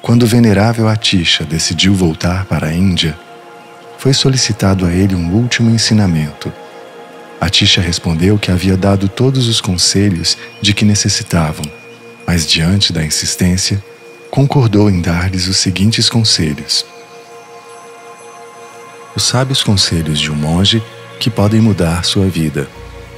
Quando o venerável Atisha decidiu voltar para a Índia, foi solicitado a ele um último ensinamento. Atisha respondeu que havia dado todos os conselhos de que necessitavam, mas diante da insistência, concordou em dar-lhes os seguintes conselhos. Os sábios conselhos de um monge que podem mudar sua vida.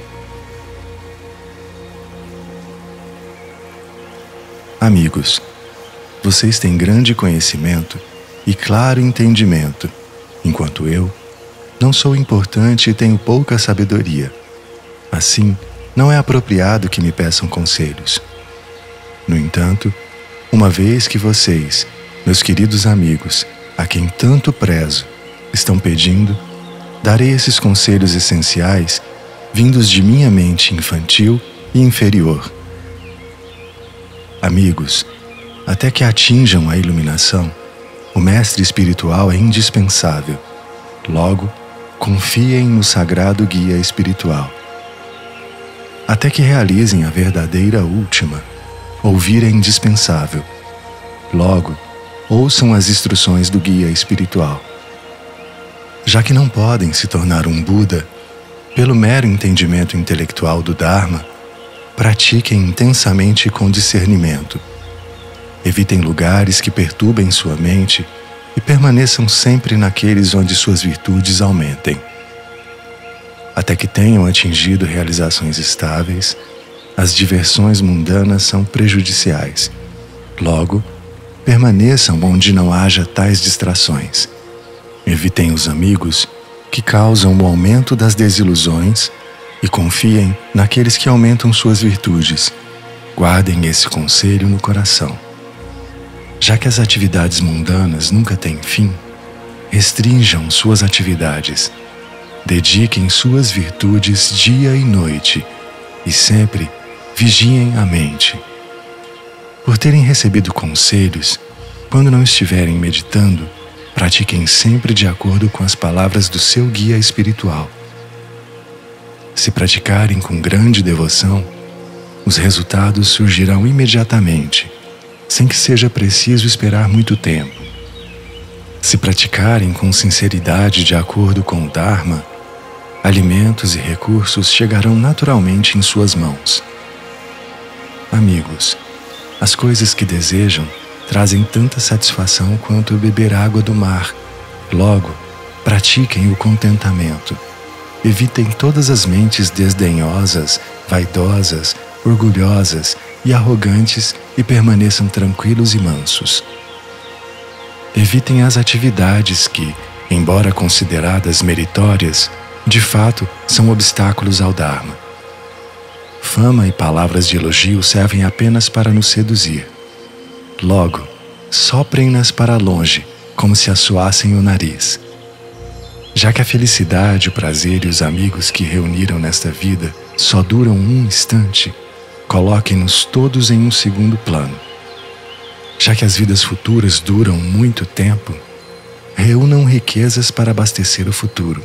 Amigos, vocês têm grande conhecimento e claro entendimento, enquanto eu não sou importante e tenho pouca sabedoria. Assim, não é apropriado que me peçam conselhos. No entanto, uma vez que vocês, meus queridos amigos, a quem tanto prezo, estão pedindo, darei esses conselhos essenciais vindos de minha mente infantil e inferior. Amigos, até que atinjam a iluminação, o mestre espiritual é indispensável. Logo, confiem no sagrado guia espiritual. Até que realizem a verdadeira última, ouvir é indispensável. Logo, ouçam as instruções do guia espiritual. Já que não podem se tornar um Buda pelo mero entendimento intelectual do Dharma, pratiquem intensamente com discernimento. Evitem lugares que perturbem sua mente e permaneçam sempre naqueles onde suas virtudes aumentem. Até que tenham atingido realizações estáveis, as diversões mundanas são prejudiciais. Logo, permaneçam onde não haja tais distrações. Evitem os amigos que causam o aumento das desilusões e confiem naqueles que aumentam suas virtudes. Guardem esse conselho no coração. Já que as atividades mundanas nunca têm fim, restringam suas atividades. Dediquem suas virtudes dia e noite e sempre vigiem a mente. Por terem recebido conselhos, quando não estiverem meditando, pratiquem sempre de acordo com as palavras do seu guia espiritual. Se praticarem com grande devoção, os resultados surgirão imediatamente, sem que seja preciso esperar muito tempo. Se praticarem com sinceridade de acordo com o Dharma, alimentos e recursos chegarão naturalmente em suas mãos. Amigos, as coisas que desejam trazem tanta satisfação quanto beber água do mar. Logo, pratiquem o contentamento. Evitem todas as mentes desdenhosas, vaidosas, orgulhosas e arrogantes e permaneçam tranquilos e mansos. Evitem as atividades que, embora consideradas meritórias, de fato são obstáculos ao Dharma. Fama e palavras de elogio servem apenas para nos seduzir. Logo, soprem-nas para longe, como se assoassem o nariz. Já que a felicidade, o prazer e os amigos que reuniram nesta vida só duram um instante, coloquem-nos todos em um segundo plano. Já que as vidas futuras duram muito tempo, reúnam riquezas para abastecer o futuro.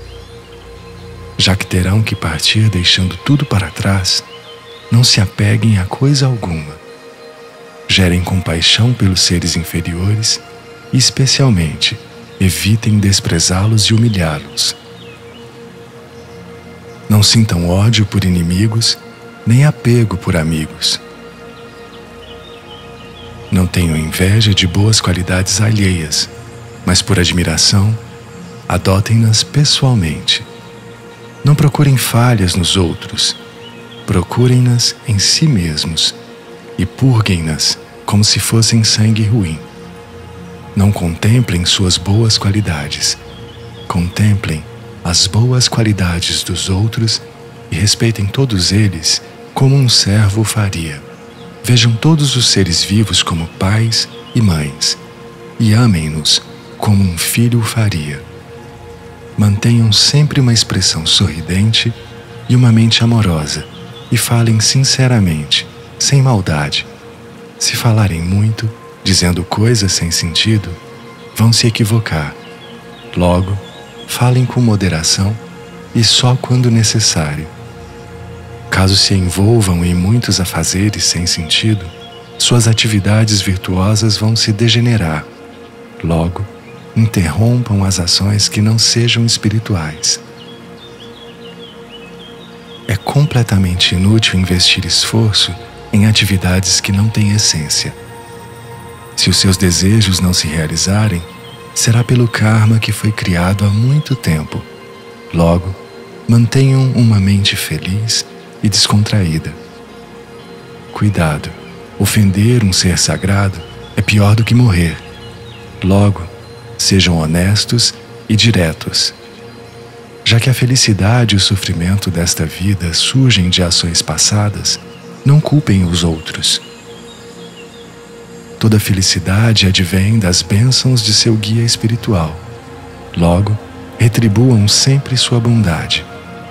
Já que terão que partir deixando tudo para trás, não se apeguem a coisa alguma. Gerem compaixão pelos seres inferiores e, especialmente, evitem desprezá-los e humilhá-los. Não sintam ódio por inimigos, nem apego por amigos. Não tenham inveja de boas qualidades alheias, mas por admiração, adotem-nas pessoalmente. Não procurem falhas nos outros, procurem-nas em si mesmos e purguem-nas como se fossem sangue ruim. Não contemplem suas boas qualidades, contemplem as boas qualidades dos outros e respeitem todos eles como um servo faria. Vejam todos os seres vivos como pais e mães e amem-nos como um filho faria. Mantenham sempre uma expressão sorridente e uma mente amorosa e falem sinceramente, sem maldade. Se falarem muito, dizendo coisas sem sentido, vão se equivocar. Logo, falem com moderação e só quando necessário. Caso se envolvam em muitos afazeres sem sentido, suas atividades virtuosas vão se degenerar. Logo, interrompam as ações que não sejam espirituais. É completamente inútil investir esforço em atividades que não têm essência. Se os seus desejos não se realizarem, será pelo karma que foi criado há muito tempo. Logo, mantenham uma mente feliz e descontraída. Cuidado, ofender um ser sagrado é pior do que morrer. Logo, sejam honestos e diretos. Já que a felicidade e o sofrimento desta vida surgem de ações passadas, não culpem os outros. Toda felicidade advém das bênçãos de seu guia espiritual. Logo, retribuam sempre sua bondade.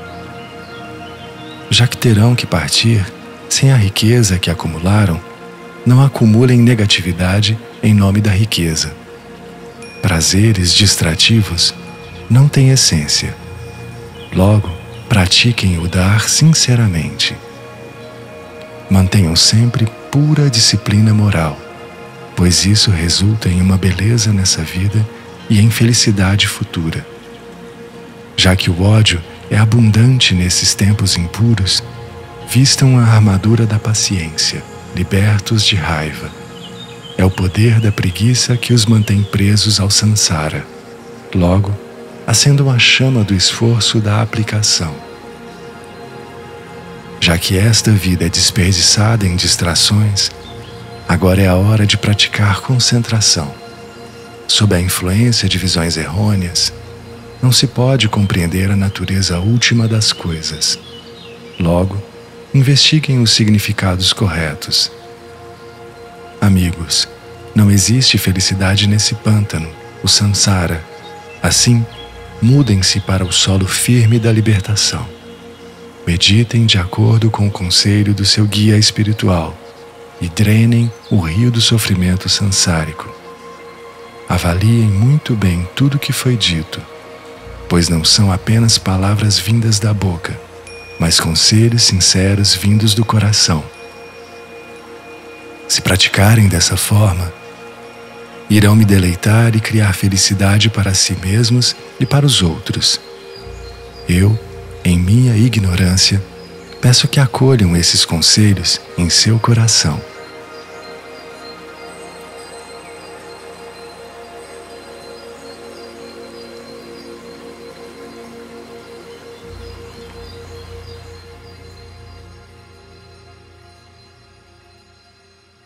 Já que terão que partir, sem a riqueza que acumularam, não acumulem negatividade em nome da riqueza. Prazeres distrativos não têm essência. Logo, pratiquem o dar sinceramente. Mantenham sempre pura disciplina moral, pois isso resulta em uma beleza nessa vida e em felicidade futura. Já que o ódio é abundante nesses tempos impuros, vistam a armadura da paciência, libertos de raiva. É o poder da preguiça que os mantém presos ao sansara. Logo, acendam a chama do esforço da aplicação. Já que esta vida é desperdiçada em distrações, agora é a hora de praticar concentração. Sob a influência de visões errôneas, não se pode compreender a natureza última das coisas. Logo, investiguem os significados corretos. Amigos, não existe felicidade nesse pântano, o sansara. Assim, mudem-se para o solo firme da libertação. Meditem de acordo com o conselho do seu guia espiritual e drenem o rio do sofrimento sansárico. Avaliem muito bem tudo que foi dito, pois não são apenas palavras vindas da boca, mas conselhos sinceros vindos do coração. Se praticarem dessa forma, irão me deleitar e criar felicidade para si mesmos e para os outros. Eu, em minha ignorância, peço que acolham esses conselhos em seu coração.